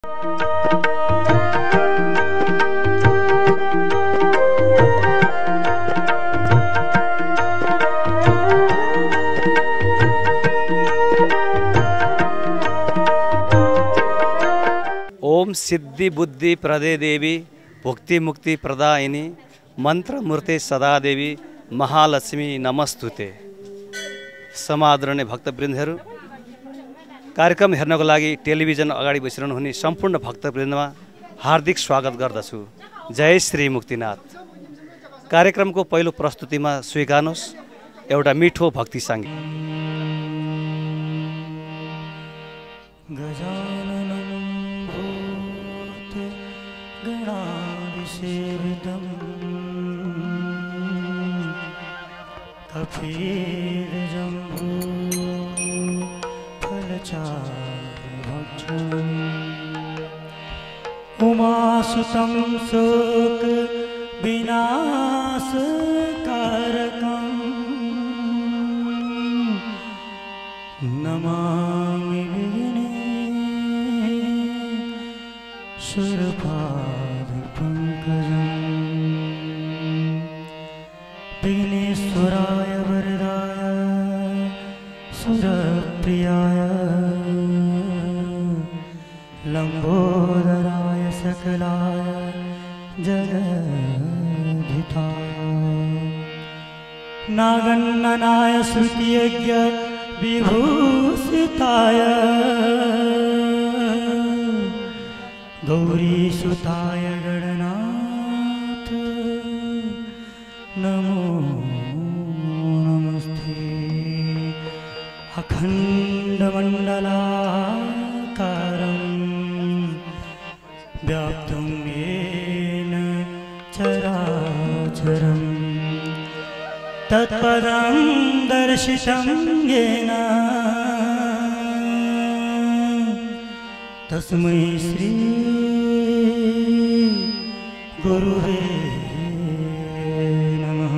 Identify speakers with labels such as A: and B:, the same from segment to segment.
A: ओम सिद्धि बुद्धि प्रदे देवी भुक्ति मुक्ति प्रदायिनी मंत्र मूर्ति सदा देवी महालक्ष्मी नमस्तुते। समादरणीय भक्तवृन्दहरू, कार्यक्रम हेर्नको लागि टेलिभिजन अगाडि बसिरहनु हुने सम्पूर्ण भक्तवृन्दमा हार्दिक स्वागत गर्दछु। जय श्री मुक्तिनाथ। कार्यक्रमको पहिलो प्रस्तुतिमा स्वीकार्नुहोस् एउटा मिठो भक्ति सङ्गीत।
B: सेवितं कपिलजम्बू फलचारुभक्षणम् उमासुतं शोक विनाशकारकं नमामि विघ्नेश्वराय वरदाय सुरप्रियाय लंबोदराय सकलाय जगद्धिताय नागन्ननाय श्रुतियज्ञ विभूषिताय गौरीसुताय गणनाथ नमो नमस्ते। अखण्डमण्डलाकारं व्याप्तं येन चराचरं तत्पदं दर्शितं येन तस्मै श्री गुरुवे नमः।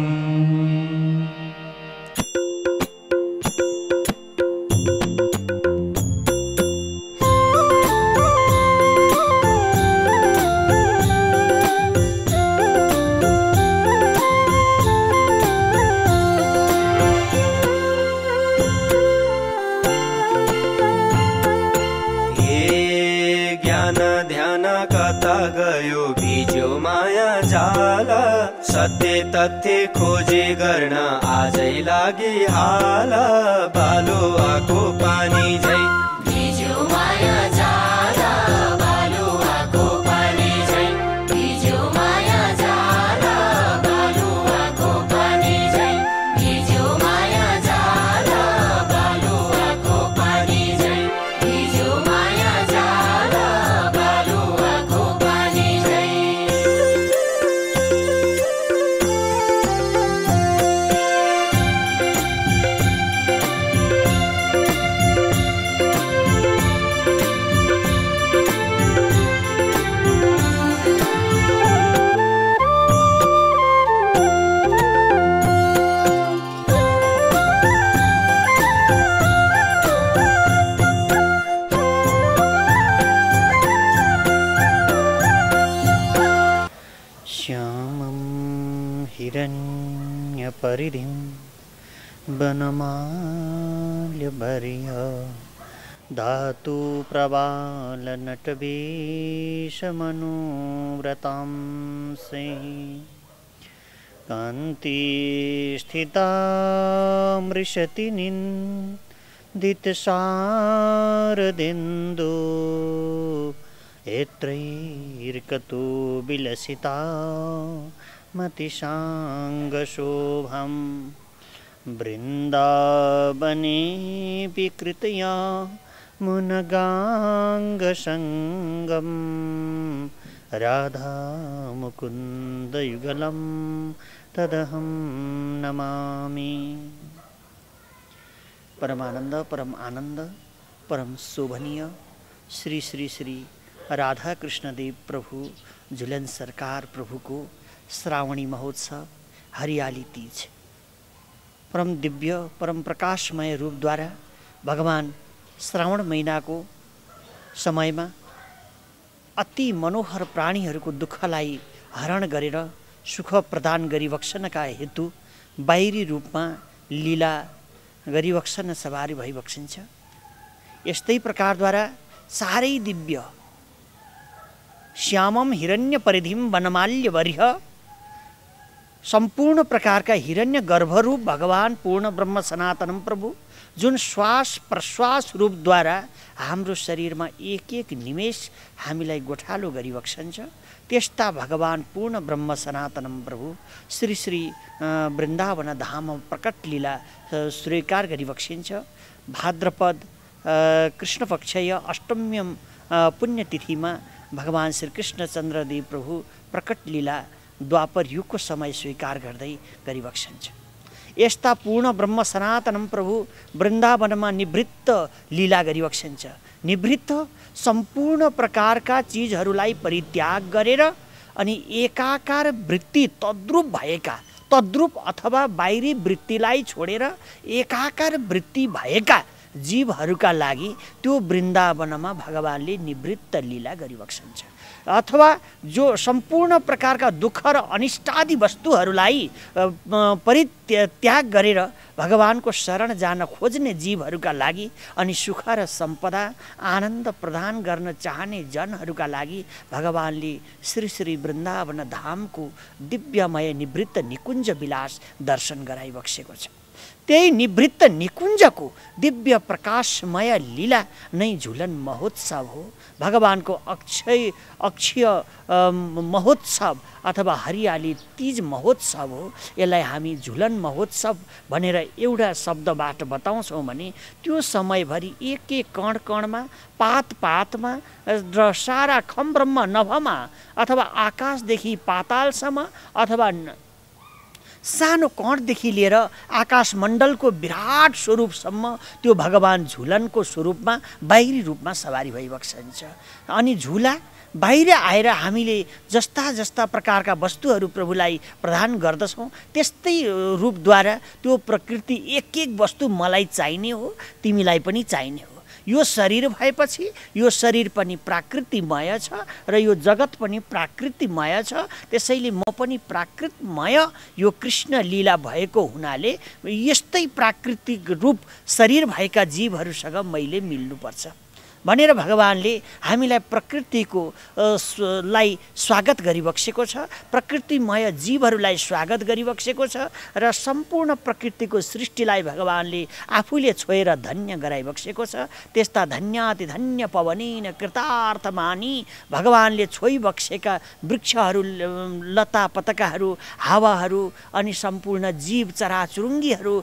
C: गयो बीजो माया जाल सत्य तथ्य खोजे गर्न आजै लागि हाल बालो आको पानी झै
D: बीजो माया जाल बालो आको पानी झै बीजो माया जाल बालो आको पानी झै बीजो माया जाल बालो आको पानी झै बीजो माया जाल बालो आको पानी झै।
B: श्यामं हिरण्यपरिधिं वनमाल्यभर्य धातु प्रबालनटवेशमनुव्रतां से कान्ति स्थितामृषति निन्दितशारदिन्दो एत्रैर्कतु विलसिता मतिशाङ्गशोभं वृन्दावने विकृतया मुनगाङ्गसङ्गं राधा मुकुन्दयुगलं तदहं नमामि। परमानंद, परम आनंद, परम शोभनीय श्री श्री श्री राधा कृष्ण देव प्रभु झुलन सरकार प्रभु को श्रावणी महोत्सव हरियाली तीज परम दिव्य परम प्रकाशमय रूप द्वारा भगवान श्रावण महीना को समय में अति मनोहर प्राणीहरूको दुःखलाई हरण गरेर सुख प्रदान गरिबक्सनका हेतु बाहिरी रूपमा लीला गरिबक्सन सवारी भइबक्सिन्छ। यस्तै प्रकारद्वारा साह्रै दिव्य श्यामम हिरण्य परिधिम वनमाल्य वरिह सम्पूर्ण प्रकारका हिरण्य गर्भरूप भगवान पूर्ण ब्रह्म सनातनम प्रभु जुन श्वास प्रश्वास रूपद्वारा हाम्रो शरीरमा एक एक निमेष हामीलाई गोठालो गरिबक्सन्छ, त्यस्ता भगवान पूर्ण ब्रह्म सनातनम प्रभु श्री श्री वृन्दावन धाम प्रकट लीला स्वीकार गरिबक्सिन्छ। भाद्रपद कृष्ण पक्षय अष्टम्यम पुण्यतिथिमा भगवान श्री कृष्णचन्द्रदेव प्रभु प्रकट लीला द्वापर युगको समय स्वीकार गर्दै गरिबक्सन्छ। यस्ता पूर्ण ब्रह्म सनातनम प्रभु वृन्दावनमा निवृत्त लीला गरिबक्सन्छ। निवृत्त सम्पूर्ण प्रकारका चिजहरूलाई परित्याग गरेर अनि एकाकार वृत्ति तद्रूप भएका, तद्रूप अथवा बाहिरी वृत्तिलाई छोडेर एकाकार वृत्ति भएका जीवहरूका लागि त्यो वृन्दावनमा भगवानले निवृत्त लीला गरिबक्सन्छ। अथवा जो सम्पूर्ण प्रकारका दुःख र अनिष्टादि वस्तुहरूलाई परित्याग गरेर भगवानको शरण जान खोज्ने जीवहरूका लागि अनि सुख र सम्पदा आनन्द प्रदान गर्न चाहने जनहरूका लागि भगवानले श्री श्री वृन्दावन धामको दिव्यमय निवृत्त निकुञ्ज विलास दर्शन गराइबक्सेको छ। त्यही निवृत्त निकुञ्जको दिव्य प्रकाशमय लीला नै झुलन महोत्सव हो। भगवानको अक्षय महोत्सव अथवा हरियाली तीज महोत्सव हो। यसलाई हामी झुलन महोत्सव भनेर एउटा शब्दबाट बताउँछौँ भने त्यो समयभरि एक एक कण कणमा पात पातमा र सारा खम ब्रह्म नभमा अथवा आकाशदेखि पातालसम्म अथवा सानो कणदेखि लिएर आकाशमण्डलको विराट स्वरूपसम्म त्यो भगवान झुलनको स्वरूपमा बाहिरी रूपमा सवारी भइबक्सन्छ। अनि झुला बाहिर आएर हामीले जस्ता जस्ता प्रकारका वस्तुहरू प्रभुलाई प्रदान गर्दछौँ त्यस्तै रूपद्वारा त्यो प्रकृति एक एक वस्तु मलाई चाहिने हो, तिमीलाई पनि चाहिने हो। यो शरीर भएपछि यो शरीर पनि प्राकृतिमय छ र यो जगत पनि प्राकृतिमय छ। त्यसैले म पनि प्राकृतमय यो कृष्ण लीला भएको हुनाले यस्तै प्राकृतिक रूप शरीर भएका जीवहरूसँग मैले मिल्नुपर्छ भनेर भगवानले हामीलाई प्रकृतिको लाई स्वागत गरिबक्सेको छ। प्रकृतिमय जीवहरूलाई स्वागत गरिबक्सेको छ र सम्पूर्ण प्रकृतिको सृष्टिलाई भगवानले आफूले छोएर धन्य गराइबक्सेको छ। त्यस्ता धन्याति धन्य पवनेन कृतार्थमानी भगवानले छोइबक्सेका वृक्षहरू, लता पतकाहरू, हावाहरू अनि सम्पूर्ण जीव चराचुरुङ्गीहरू,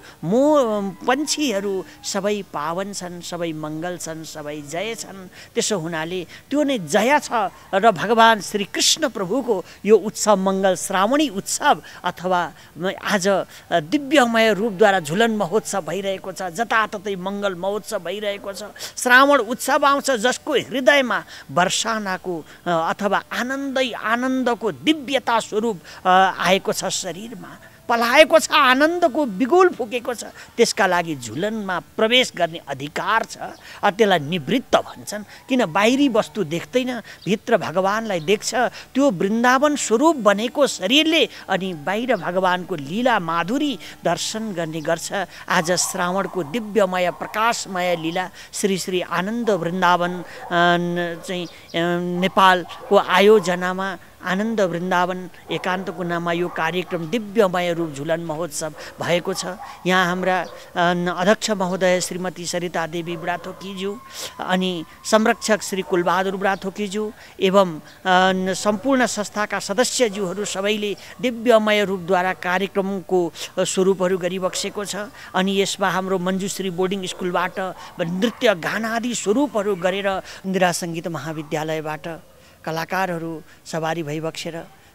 B: पन्छीहरू सबै पावन छन्, सबै मङ्गल छन्, सबै जय छन्। त्यसो हुनाले त्यो नै जया छ र भगवान श्री कृष्ण प्रभुको यो उत्सव मङ्गल श्रावणी उत्सव अथवा आज दिव्यमय रूपद्वारा झुलन महोत्सव भइरहेको छ। जताततै मङ्गल महोत्सव भइरहेको छ। श्रावण उत्सव आउँछ जसको हृदयमा वर्षानाको अथवा आनन्दको दिव्यता स्वरूप आएको छ, शरीरमा पलाएको छ, आनन्दको बिगुल फुकेको छ। त्यसका लागि झुलनमा प्रवेश गर्ने अधिकार छ। त्यसलाई निवृत्त भन्छन्। किन बाहिरी वस्तु देख्दैन, भित्र भगवानलाई देख्छ। त्यो वृन्दावन स्वरूप बनेको शरीरले अनि बाहिर भगवानको लीला माधुरी दर्शन गर्ने गर्छ। आज श्रावणको दिव्यमय प्रकाशमय लीला श्री श्री आनन्द वृन्दावन चाहिँ नेपालको आयोजनामा आनन्द वृन्दावन एकान्तको नाममा यो कार्यक्रम दिव्यमय रूप झुलन महोत्सव भएको छ। यहाँ हाम्रा अध्यक्ष महोदय श्रीमती सरिता देवी बुढाथोकीज्यू अनि संरक्षक श्री कुलबहादुर बुढाथोकीज्यू एवं सम्पूर्ण संस्थाका सदस्यज्यूहरू सबैले दिव्यमय रूपद्वारा कार्यक्रमको स्वरूपहरू गरिबक्सेको छ। अनि यसमा हाम्रो मञ्जुश्री बोर्डिङ स्कुलबाट नृत्य गान आदि स्वरूपहरू गरेर इन्दिरा सङ्गीत महाविद्यालयबाट कलाकारहरू सवारी भइबक्सेर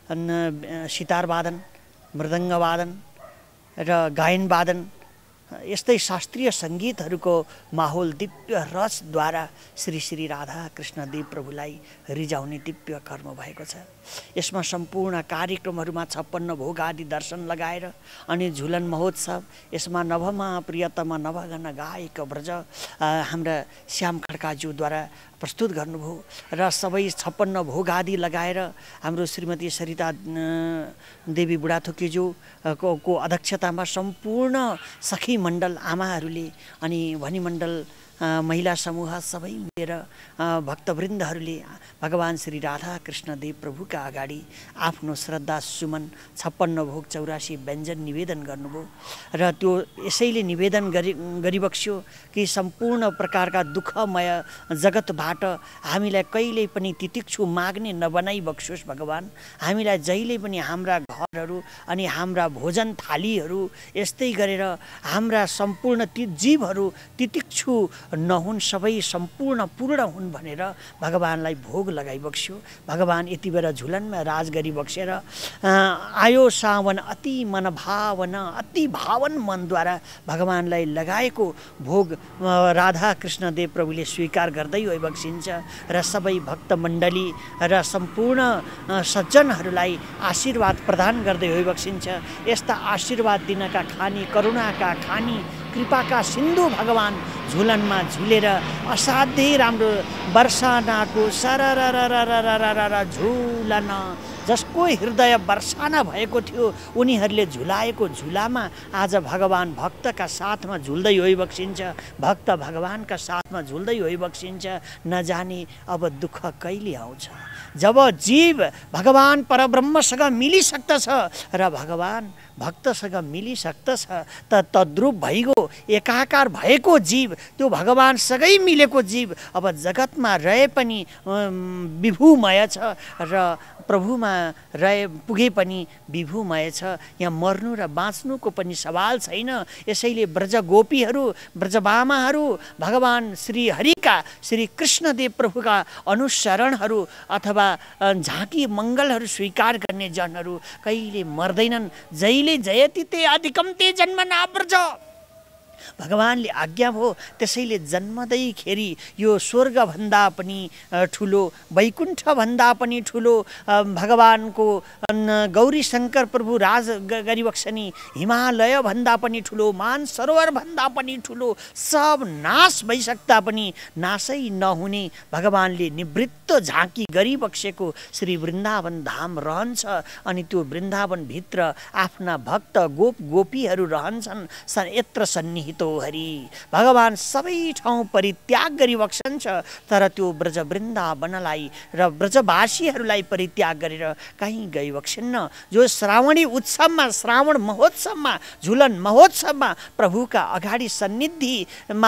B: सितार वादन, मृदङ्ग वादन र गायन वादन यस्तै शास्त्रीय सङ्गीतहरूको माहौल दिव्य रसद्वारा श्री श्री राधा कृष्ण देव प्रभुलाई रिझाउने दिव्य कर्म भएको छ। यसमा सम्पूर्ण कार्यक्रमहरूमा 56 भोग आदि दर्शन लगाएर अनि झुलन महोत्सव यसमा नभमा प्रियतमा नभगन गायक ब्रज हाम्रा श्याम खड्काज्यूद्वारा प्रस्तुत गर्नुभयो र सबै 56 भोग आदि लगाएर हाम्रो श्रीमती सरिता देवी बुढाथोकीज्यू को अध्यक्षतामा सम्पूर्ण सखी मण्डल आमाहरूले अनि भनी मण्डल महिला समूह सबै मिलेर भक्तवृन्दहरूले भगवान श्री राधा कृष्ण देव प्रभुका अगाडि आफ्नो श्रद्धा सुमन 56 भोग 84 व्यञ्जन निवेदन गर्नुभयो र त्यो यसैले निवेदन गरिबक्स्यो कि सम्पूर्ण प्रकारका दुःखमय जगतबाट हामीलाई कहिल्यै पनि तितिक्षु माग्ने नबनाई बक्सोस् भगवान। हामीलाई जहिले पनि हाम्रा घरहरू अनि हाम्रा भोजन थालीहरू यस्तै गरेर हाम्रा सम्पूर्ण ती जीवहरू तितिक्षु नहुन्, सबै सम्पूर्ण पूर्ण हुन् भनेर भगवानलाई भोग लगाइबक्स्यो। भगवान यति बेला झुलनमा राज गरिबक्सेर आयो सावन अति मनभावन अति भावन मनद्वारा भगवानलाई लगाएको भोग राधा कृष्ण देव प्रभुले स्वीकार गर्दै होइबक्सिन्छ र सबै भक्त मण्डली र सम्पूर्ण सज्जनहरूलाई आशीर्वाद प्रदान गर्दै होइबक्सिन्छ। यस्ता आशीर्वाद दिनका खानी, करुणाका खानी, कृपाका सिन्धु भगवान झुलनमा झुलेर असाध्यै राम्रो वर्षानाको सररररररररर झुलन जसको हृदय वर्षाना भएको थियो उनीहरूले झुलाएको झुलामा आज भगवान भक्तका साथमा झुल्दै होइबक्सिन्छ, भक्त भगवानका साथमा झुल्दै होइबक्सिन्छ। नजाने अब दुःख कहिले आउँछ जब जीव भगवान परब्रह्मसँग मिलिसक्दछ र भगवान भक्तसँग मिलिसक्दछ त तद्रूप भइगयो एकाकार भएको जीव, त्यो भगवानसँगै मिलेको जीव अब जगतमा रहे पनि विभुमय छ र प्रभुमा पुगे पनि विभुमय छ। यहाँ मर्नु र बाँच्नुको पनि सवाल छैन। यसैले ब्रज गोपीहरू, ब्रजबामाहरू भगवान श्री हरिका, श्री कृष्णदेव प्रभुका अनुसरणहरू अथवा झाँकी मङ्गलहरू स्वीकार गर्ने जनहरू कहिले मर्दैनन्। जहिले जयति ते अधिकम ते जन्मना ब्रज भगवानले आज्ञा भयो। त्यसैले जन्मदैखेरि यो स्वर्गभन्दा पनि ठुलो, वैकुण्ठभन्दा पनि ठुलो भगवानको गौरी शङ्कर प्रभु राज गरिबक्सनी हिमालयभन्दा पनि ठुलो, मान सरोवरभन्दा पनि ठुलो, सब नाश भइसक्दा पनि नाशै नहुने भगवानले निवृत्त झाँकी गरिबक्सेको श्री वृन्दावन धाम रहन्छ। अनि त्यो वृन्दावनभित्र आफ्ना भक्त गोप गोपीहरू रहन्छन्। यत्र सन्निहित हरि भगवान सबै ठाउँ परित्याग गरिबक्सन्छ, तर त्यो ब्रज वृन्दावनलाई र ब्रजवासीहरूलाई परित्याग गरेर कहीँ गइबक्सिन्न। जो श्रावणी उत्सवमा, श्रावण महोत्सवमा, झुलन महोत्सवमा प्रभुका अगाडि सन्निधिमा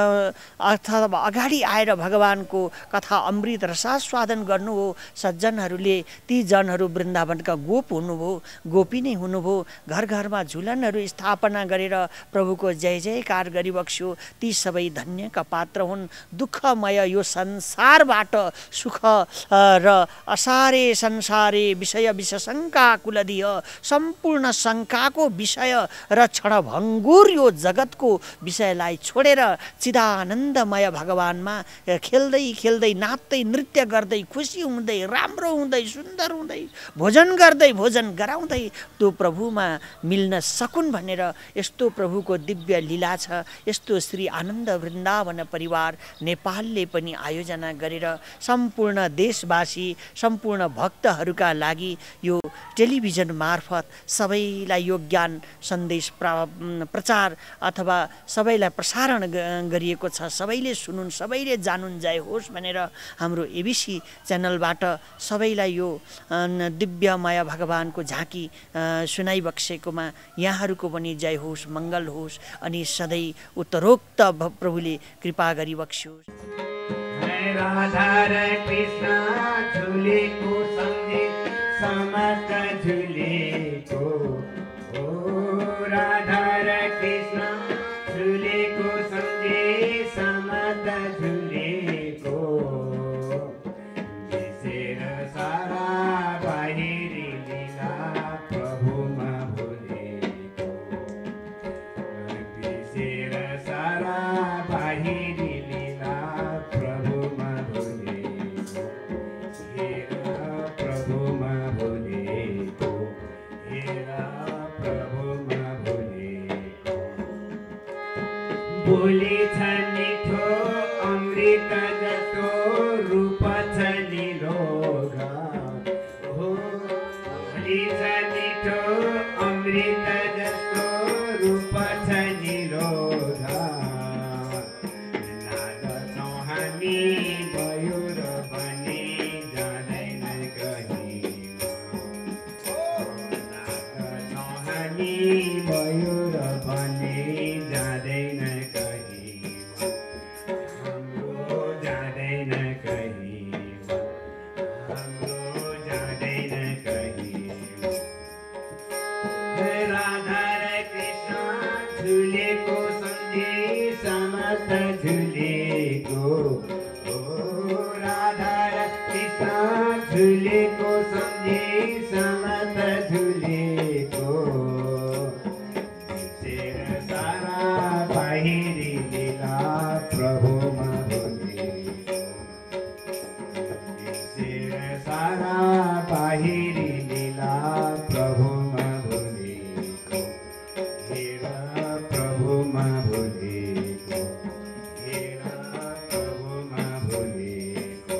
B: अथवा अगाडि आएर भगवानको कथा अमृत रसास्वादन गर्नु हो, सज्जनहरूले ती जनहरू वृन्दावनका गोप हुनुभयो, गोपी नै हुनुभयो। घर घरमा झुलनहरू स्थापना गरेर प्रभुको जय जयकार गरिबक्स्यो। ती सबै धन्यका पात्र हुन्। दुःखमय यो संसारबाट सुख र असारे संसारे विषय विषशङ्का कुलदिय सम्पूर्ण शङ्काको विषय र क्षणभङ्गुर यो जगतको विषयलाई छोडेर चिदानन्दमय भगवानमा खेल्दै खेल्दै नाच्दै नृत्य गर्दै खुसी हुँदै राम्रो हुँदै सुन्दर हुँदै भोजन गर्दै भोजन गराउँदै त्यो प्रभुमा मिल्न सकुन् भनेर यस्तो प्रभुको दिव्य लीला छ। यस्तो श्री आनन्द वृन्दावन परिवार नेपालले पनि आयोजना गरेर सम्पूर्ण देशवासी, सम्पूर्ण भक्तहरूका लागि यो टेलिभिजन मार्फत सबैलाई यो ज्ञान सन्देश प्रचार अथवा सबैलाई प्रसारण गरिएको छ। सबैले सुनुन्, सबैले जानुन्, जय होस् भनेर हाम्रो एबिसी च्यानलबाट सबैलाई यो दिव्यमय भगवानको झाँकी सुनाइबक्सेकोमा यहाँहरूको पनि जय होस्, मङ्गल होस् अनि सधैँ उत्तरोक्त प्रभुले कृपा गरिबक्स्योस्।
E: राधा र कृष्ण झुलेको सम्झे समस्त झुलेको, ओ राधा र कृष्ण झुलेको सम्झे समस्त झुलेको, बिसेर सारा बाहिरी लीला प्रभुमा भुलेको, बिसेर सारा बाहिरी लीला प्रभुमा भुलेको, हेरा प्रभुमा भुलेको, हेरा प्रभुमा भुलेको। बोली छ मिठो अमृत जस्तो हाम्रो जाँदैन कहीँ। राधा र कृष्ण झुलेको सम्झी समत झुलेको, ओ राधा र कृष्ण झुलेको सम्झी समत झुलेको। बिर्सेर सारा बाहिरी लीला प्रभुमा भुलेको, बिर्सेर सारा बाहिरी लीला प्रभुमा भुलेको। हेर प्रभुमा भुलेको, हेर प्रभुमा भुलेको।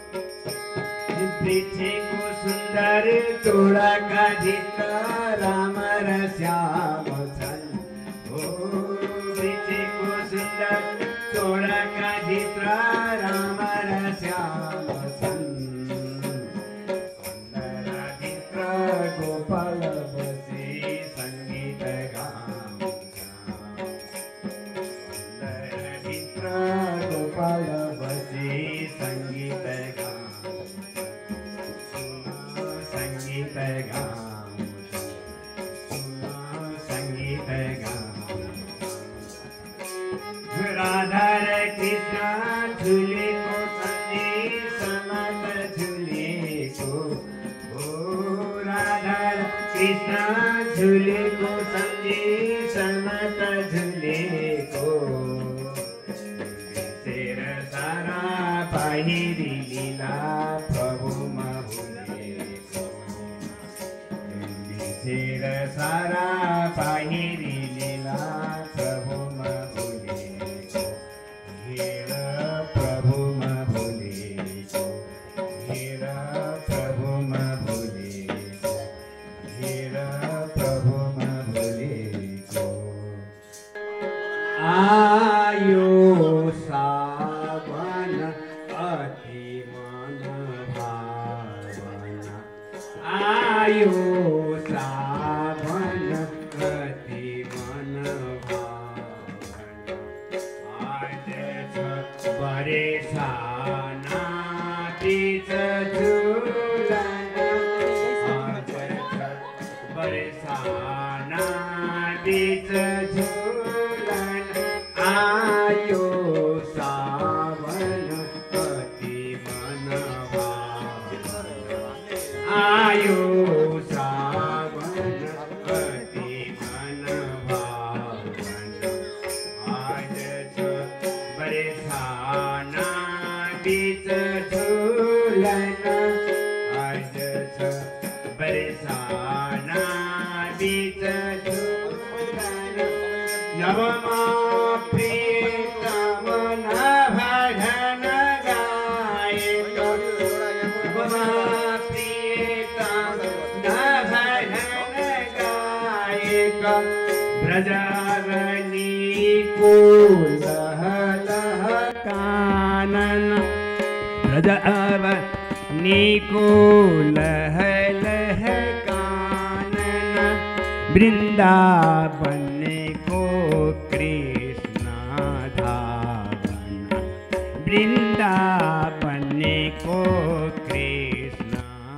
E: पृथ्वीको सुन्दर तोडाका भित्र राम र श्याम छन्। ओ पृथ्वीको सुन्दर तोडाका भित्र राम र श्याम छन्। अन्तरभित्र गोपाल बसी सङ्गीत गाउँछ। अन्तरभित्र गोपाल बसी सङ्गीत गाउँछ। सङ्गीत गाउँछ, सङ्गीत गाउँछ। राधा र कृष्ण झुलेको सम्झी समत झुलेको, ओ राधा र कृष्ण झुलेको सम्झी समत झुलेको। बिर्सेर सारा बाहिरी लीला प्रभुमा भुलेको, बिर्सेर सारा बाहिरी लीला प्रभुमा भुलेको। हेर प्रभुमा भुलेको, हेर प्रभुमा भुलेको, हेर प्रभुमा भुलेको। आयो सावन अति मन भावना, आयो सावन अति मन भावना। आज छ बरेसाना बीच झुलन, आज छ बरेसाना बीच झुलन। आयो सावन अति मन भावना, आयो सावन अति मन भावना। आज छ बरसाना बीच झुलन, आज छ बरसाना बीच झुलन। नवमा प्रीतम भजन गायक, नवमा प्रीतम भजन गायक। ब्रजवनी को लह लह कानन, ब्रजवनी को लह लह कानन। वृंदावन को कृष्ण धावन, वृंदावन को कृष्ण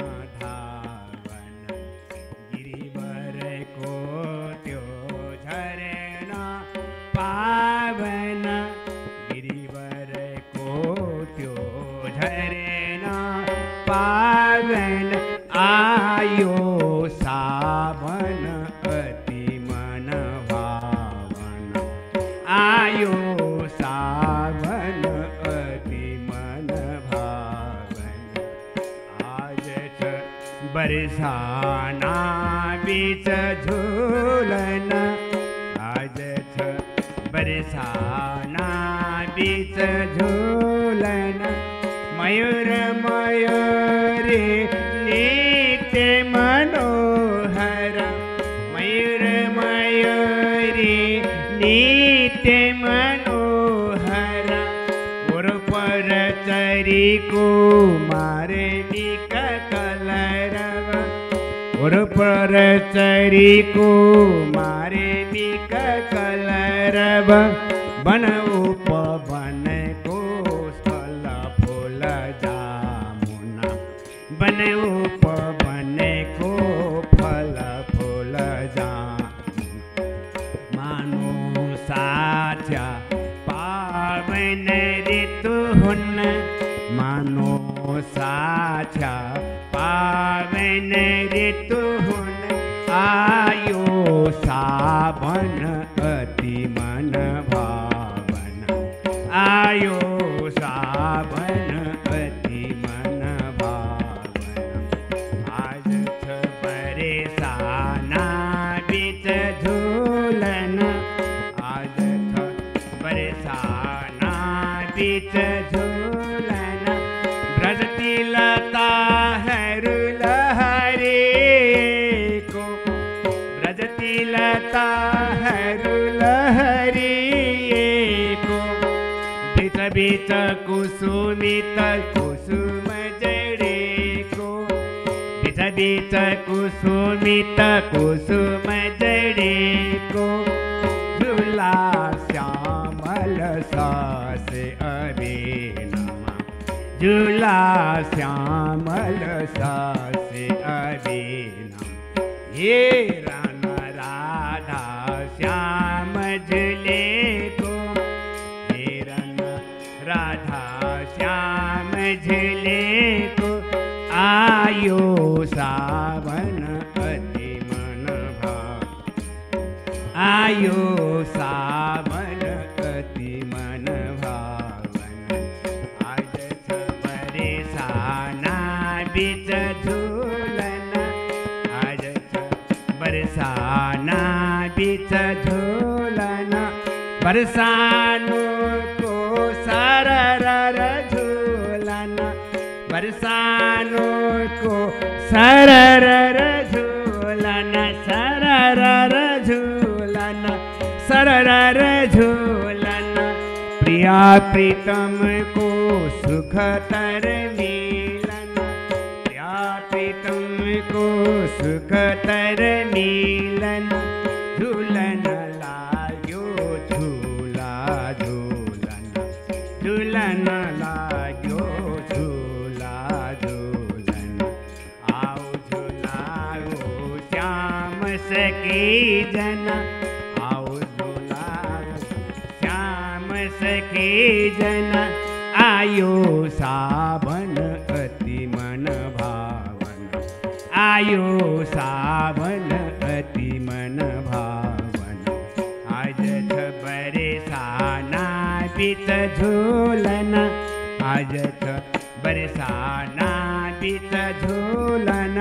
E: धावन। गिरिवर को त्यो झरना पावन, गिरिवर को त्यो झरना पावन। आयो सावन अति मन भावन, आयो सावन अति मन भावन। आज छ बरसाना बीच झूलन, आज छ बरसाना बीच झूलन। मयूर मयूरी नित्य मनोहर, मयूर मयूरी नित्य मनोहर। और पर चरी कुमारे बिक कलरव, और पर चरी कुमारे बिक कलरव। बन उपवन को स्थल फूल जामुना, बन उपवन को फल फूल जान मानो साचा पावन ऋतु हुन मानो साचा पावन ऋतु हुन आयो सावन अति मन भावन आयो सावन अति मन भावन आज छ बरसाना बीच झूलन आज छ बरसाना बीच झूलन ब्रजती लता हर लहरे को ब्रजती लता हर लहरे को बीच बीच कुसुमित कुसुम जड़े को बीच बीच कुसुमित कुसुम जड़े को झूला श्यामल सास अभिनमा झूला श्यामल सास अभिनमा ये रन राधा श्याम झूले को ये रन राधा श्याम झूले को आयो सावन अति मन भाव आयो सावन अति मन भावन आज छ बरसाना बीच झूलन आज छ बरसाना बीच झूलन बरसानो को सरर झूलन बरसानो को सरर झूलन सरर झूलन सरर झूलन प्रिया प्रीतम को सुखतर मिलन प्रिया प्रीतम को सुखतर मिलन झूलन लाग्यो झूला झूलन झूलन लाग्यो झूला झूलन आओ झूलाओ श्याम सखी जन आओ झूलाओ श्याम सखी जन आयो सावन अति मन भावन आयो सावन अति मन भावन आज छ बरसाना बीच झूलन आज छ बरसाना बीच झूलन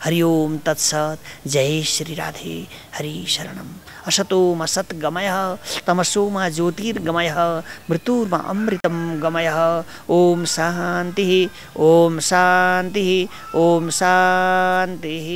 B: हरि ओम तत्सत्। जय श्री राधे। हरि शरणम। असतोम सद्गमयः तमसोम ज्योतिर्गमयः मृत्युर्मा अमृतं गमयः। ओम शान्तिः ओम शान्तिः ओम शान्तिः।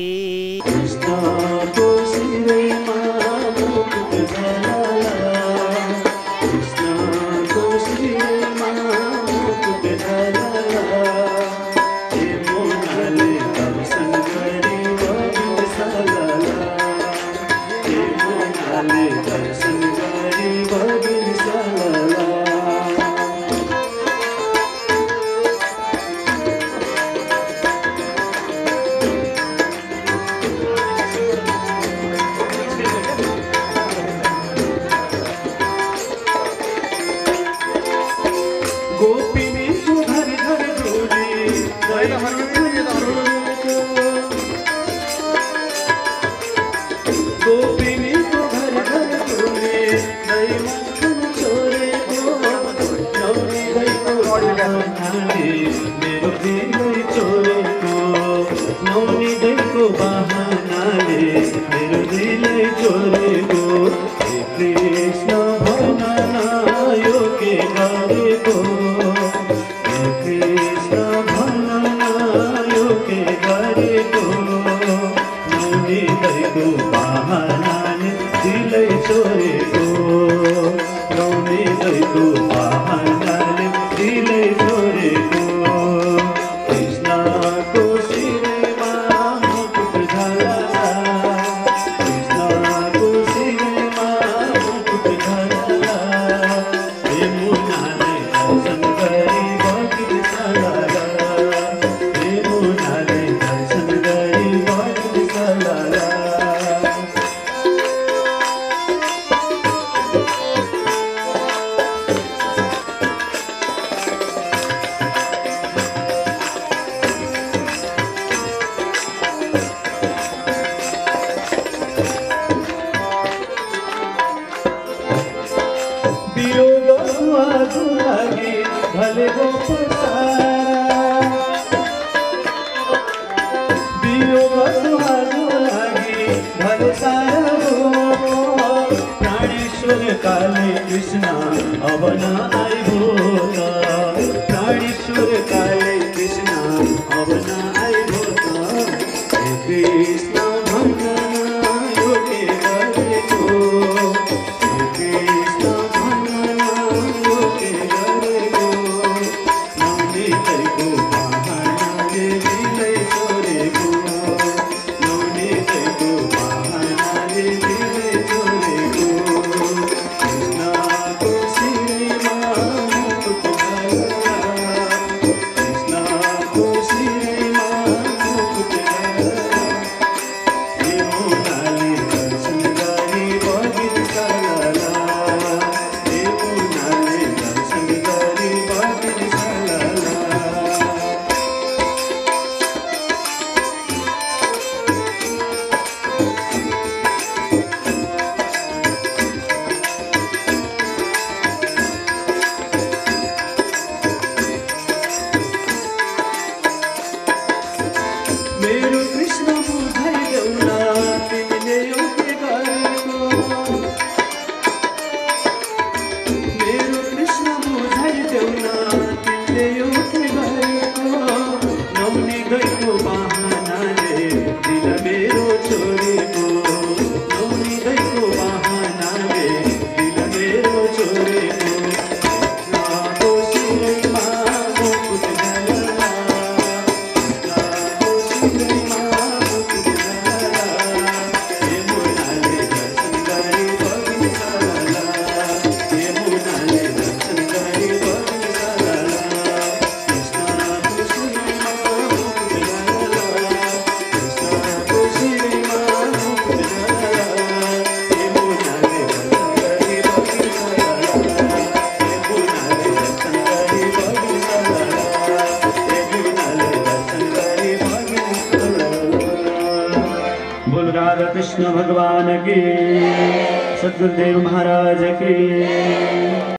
C: कृष्ण भगवान की, सद्गुरुदेव महाराज की।